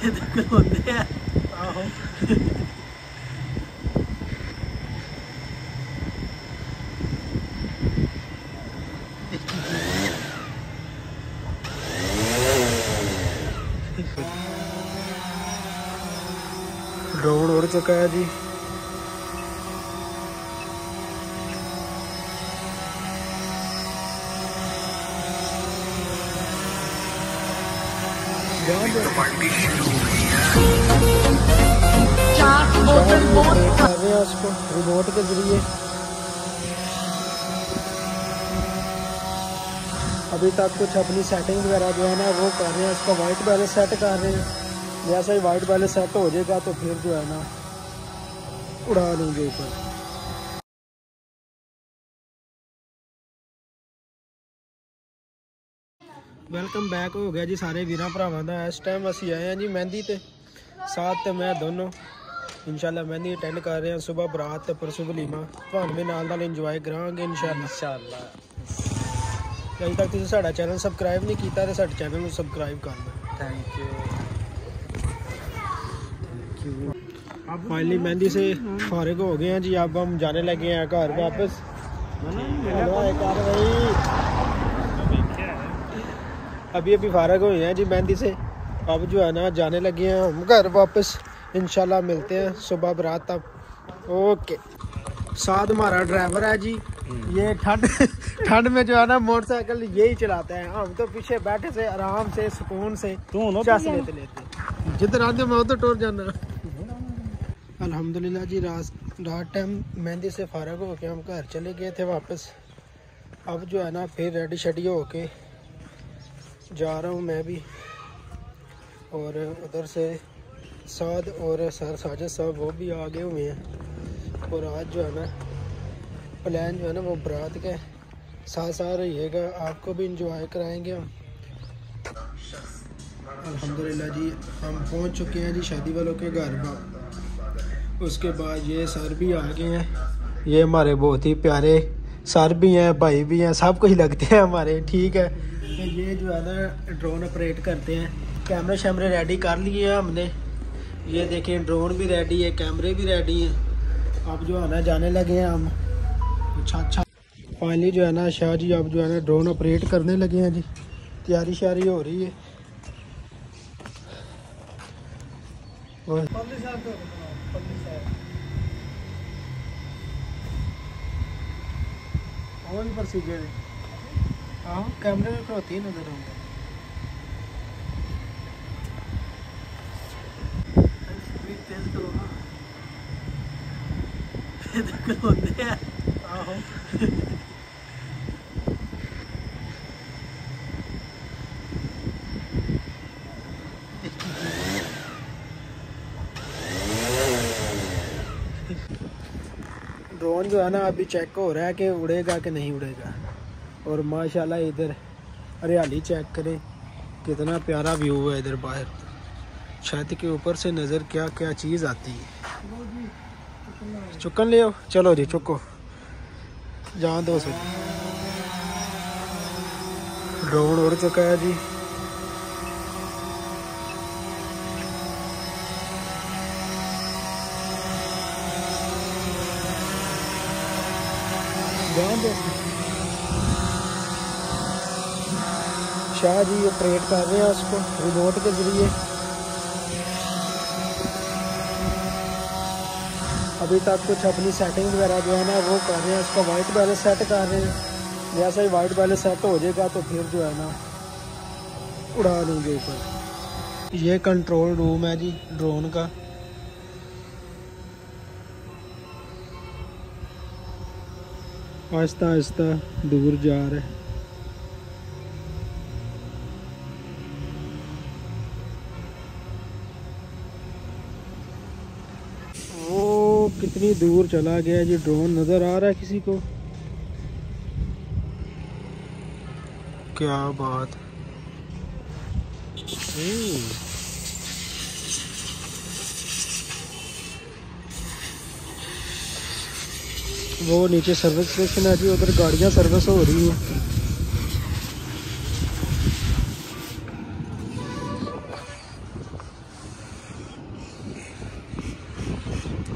होते हैं। आहो ड्रोन उड़ चुका है जी। कर रहे हैं उसको रिमोट के जरिए। अभी तक कुछ अपनी सेटिंग वगैरह जो है ना वो कर रहे हैं। इसका वाइट बैलेंस सेट कर रहे हैं। जैसा ही वाइट बैलेंस सेट हो जाएगा तो फिर जो है ना उड़ा लेंगे ऊपर। वेलकम बैक हो गया जी सारे वीर भरावां दा। इस टाइम असीं आए हैं जी मेहंदी ते। साथ ते मैं दोनों इंशाल्लाह मेहंदी अटेंड कर रहे हैं। सुबह बरात ते परसों वलीमा। तुहानूं भी नाल इंजॉय करांगे इंशाल्लाह। अजे तक तुसीं साडा चैनल सबसक्राइब नहीं किया तो साडे चैनल को सबसक्राइब कर लो। Thank you. फाइनली मेहंदी से फारिग हो गए हैं जी। अब हम जाने लगे हैं घर वापस। अभी फारिग हुए हैं जी मेहंदी से। अब जो है ना जाने लगे हैं हम घर वापस। इंशाल्लाह मिलते हैं सुबह बरात तक। ओके। साथ हमारा ड्राइवर है जी। ये ठंड में जो है ना मोटरसाइकिल यही चलाता है। हम तो पीछे बैठे से आराम से सुकून से चस लेते जिधर आते मैं उधर टूर जाना। अल्हम्दुलिल्लाह जी रात टाइम मेहंदी से फारिग होके हम घर चले गए थे वापस। अब जो है ना फिर रेडी शेडी होके जा रहा हूँ मैं भी। और उधर से साद और सर साजिद साहब वो भी आ गए हुए हैं। और आज जो है ना प्लान जो है ना वो बरात का साथ साथ रहिएगा। आपको भी इंजॉय कराएंगे हम। अल्हम्दुलिल्लाह जी हम पहुंच चुके हैं जी शादी वालों के घर पर। उसके बाद ये सर भी आ गए हैं। ये हमारे बहुत ही प्यारे सर भी हैं भाई भी हैं सब कुछ लगते हैं हमारे। ठीक है। तो ये जो है ना ड्रोन ऑपरेट करते हैं। कैमरे शैमरे रेडी कर लिए हैं हमने। ये देखें ड्रोन भी रेडी है कैमरे भी रेडी हैं। अब जो है ना जाने लगे हैं हम। अच्छा फाइनली जो है ना शाह जी अब जो है ना ड्रोन ऑपरेट करने लगे हैं जी। तैयारी शारी हो रही है। कैमरे में होती है नजर आऊंगा। होते हैं। आहो ड्रोन जो है ना अभी चेक हो रहा है कि उड़ेगा कि नहीं उड़ेगा। और माशाल्लाह इधर हरियाली चेक करें कितना प्यारा व्यू है। इधर बाहर छत के ऊपर से नज़र क्या क्या चीज़ आती है। चुकन ले आओ। चलो जी चुको जान दो से। ड्रोन उड़ चुका है जी। जान दो। शाह जी ऑपरेट कर रहे हैं उसको रिमोट के जरिए। अभी तक कुछ अपनी सेटिंग वगैरह जो है ना वो कर रहे हैं। उसका वाइट बैलेंस सेट कर रहे हैं। जैसा ही वाइट बैलेंस सेट हो जाएगा तो फिर जो है ना उड़ा लेंगे ऊपर। ये कंट्रोल रूम है जी ड्रोन का। आहिस्ता आहिस्ता दूर जा रहा है। वो कितनी दूर चला गया जी ड्रोन। नज़र आ रहा है किसी को? क्या बात। वो नीचे सर्विस स्टेशन है जी। उधर गाड़ियाँ सर्विस हो रही हैं।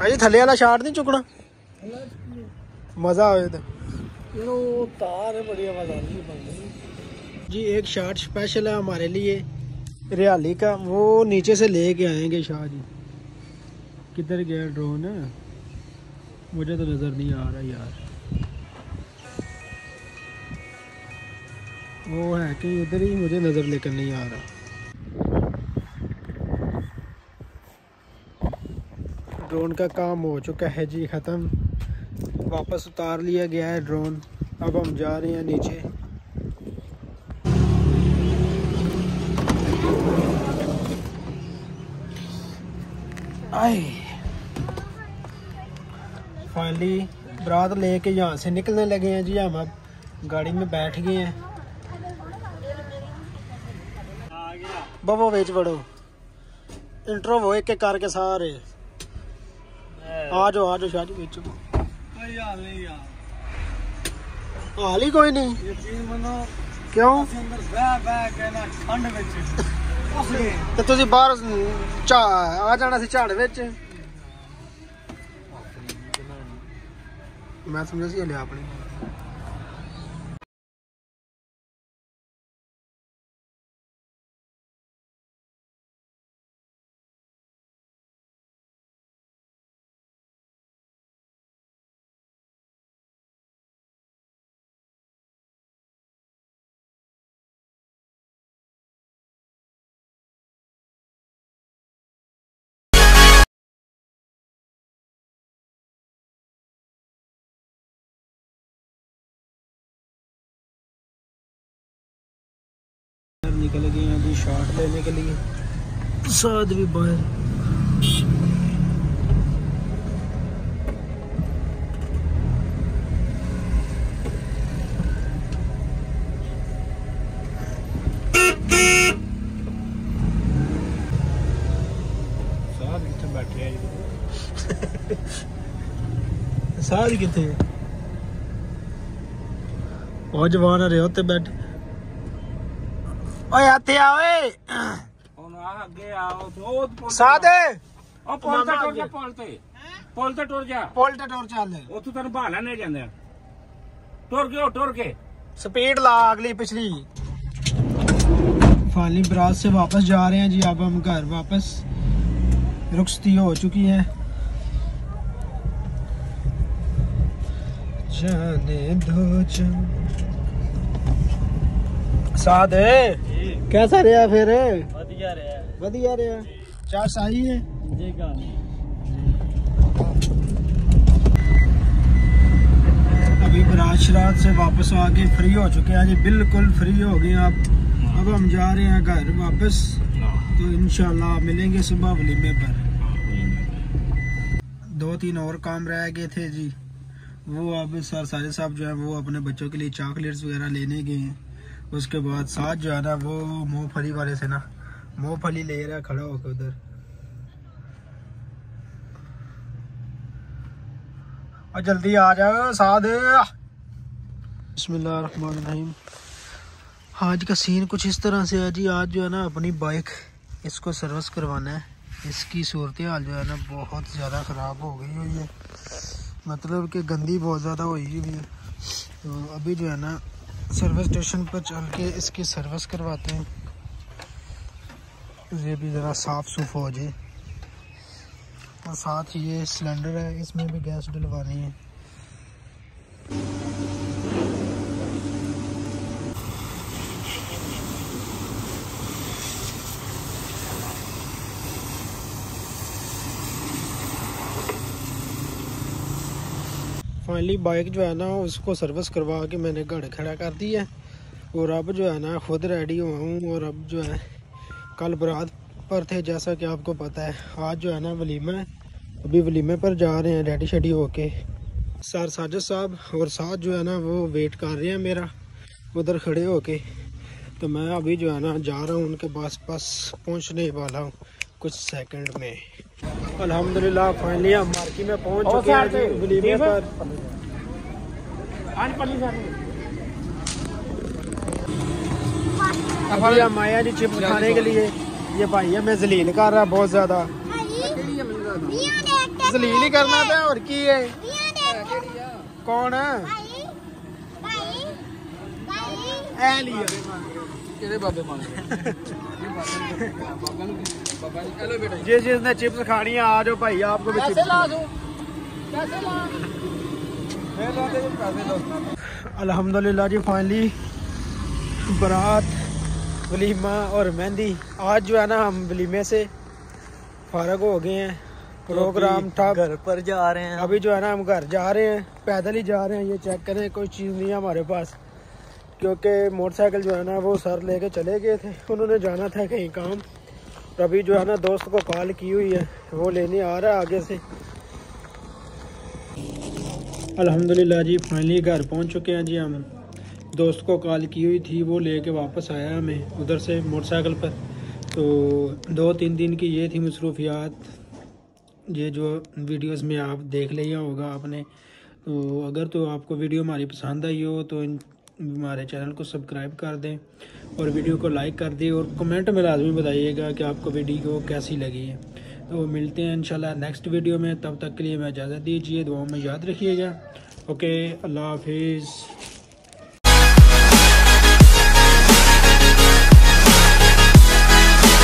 अजी थले वाला शाट नहीं चुकना मजा आए तो तार है बड़ी आवाज जी। एक शाट स्पेशल है हमारे लिए रियाली का, वो नीचे से लेके आएंगे शाह जी। किधर गया ड्रोन? मुझे तो नजर नहीं आ रहा यार, वो है कि उधर ही, मुझे नजर लेकर नहीं आ रहा। ड्रोन का काम हो चुका है जी ख़त्म, वापस उतार लिया गया है ड्रोन। अब हम जा रहे हैं नीचे। आए फाइनली बारात लेके यहाँ से निकलने लगे हैं जी। हम अब गाड़ी में बैठ गए हैं। बबो बेच बड़ो इंट्रो वो एक करके सारे आ जाओ शादी बेचो। हाल ही कोई नहीं क्यों? तो तुसी बाहर आ जाना सी झाड़ विच। मैं समझा सी हले अपनी निकल गए हैं अभी शॉट लेने के लिए। साथ भी बाहर साथ कितने बैठे हैं साथ कितने और जवान रहे होते बैठे। ओए आते आओ साथ टुर के स्पीड ला अगली पिछली। फाइनली बरात से वापस जा रहे हैं जी। अब हम घर वापस रुखसती हो चुकी है। जाने दो साथ कैसा रहा फिर? वधिया रहा चार सही है जी। अभी बारात शरात से वापस आके फ्री हो चुके हैं जी, बिल्कुल फ्री हो गए। अब हम जा रहे हैं घर वापस। तो इंशाल्लाह मिलेंगे सुबह वलीमे पर। 2-3 और काम रह गए थे जी, वो अब सारे साहब जो है वो अपने बच्चों के लिए चॉकलेट्स वगैरह लेने गए हैं। उसके बाद साथ जो है ना वो मूंगफली वाले से ना मूंगफली ले रहा है खड़ा होकर उधर। और जल्दी आ जाओ साथ। बिस्मिल्लाहिर्रहमानिर्रहीम। आज का सीन कुछ इस तरह से है जी। आज जो है ना अपनी बाइक इसको सर्विस करवाना है। इसकी सूरत हाल जो है ना बहुत ज़्यादा ख़राब हो गई हुई है, मतलब कि गंदी बहुत ज़्यादा हुई हुई है। तो अभी जो है ना सर्विस स्टेशन पर चल के इसकी सर्विस करवाते हैं, ये भी ज़रा साफ़ सुफ हो जाए। और साथ ही ये सिलेंडर है, इसमें भी गैस डलवानी है। फाइनली बाइक जो है ना उसको सर्विस करवा के मैंने घर खड़ा कर दी है। और अब जो है ना खुद रेडी हुआ हूँ। और अब जो है कल बारात पर थे जैसा कि आपको पता है। आज जो है ना वलीमा है, अभी वलीमे पर जा रहे हैं रेडी शेडी होके। सर साजिद साहब और साथ जो है ना वो वेट कर रहे हैं मेरा उधर खड़े होके। तो मैं अभी जो है ना जा रहा हूँ उनके पास पहुँचने वाला हूँ कुछ सेकंड में। अल्हम्दुलिल्लाह फाइनली हम मार्केट में पहुंच चुके हैं वलीमे पर। अभी हम आया जी चिप्स खाने के लिए। ये भाई हमें जलील कर रहा है बहुत ज्यादा। जलील ही करना पे और की है कौन है ए लिया ਕਿਹੜੇ ਬਾਬੇ ਮੰਗ जिस जिसने चिप्स खानी है आ जाओ भाई आपको भी चिप्स अल्हम्दुलिल्लाह जी फाइनली बारात वलीमा और मेहंदी आज जो है ना हम वलीमे से फारग हो गए हैं प्रोग्राम था घर पर जा रहे हैं अभी जो है ना हम घर जा रहे हैं पैदल ही जा रहे हैं। ये चेक करें कोई चीज़ नहीं है हमारे पास क्योंकि मोटरसाइकिल जो है ना वो सर लेके चले गए थे उन्होंने जाना था कहीं काम। तो अभी जो है ना दोस्त को कॉल की हुई है वो लेने आ रहा है आगे से। अल्हम्दुलिल्लाह जी फाइनली घर पहुंच चुके हैं जी हम। दोस्त को कॉल की हुई थी वो लेके वापस आया हमें उधर से मोटरसाइकिल पर। तो 2-3 दिन की ये थी मसरूफियात ये जो वीडियोस में आप देख लिया होगा आपने। तो अगर तो आपको वीडियो हमारी पसंद आई हो तो हमारे चैनल को सब्सक्राइब कर दें और वीडियो को लाइक कर दें और कमेंट में लाजमी बताइएगा कि आपको वीडियो कैसी लगी है। तो मिलते हैं इंशाल्लाह नेक्स्ट वीडियो में। तब तक के लिए मैं इजाज़त दीजिए, दुआओं में याद रखिएगा। ओके, अल्लाह हाफिज़।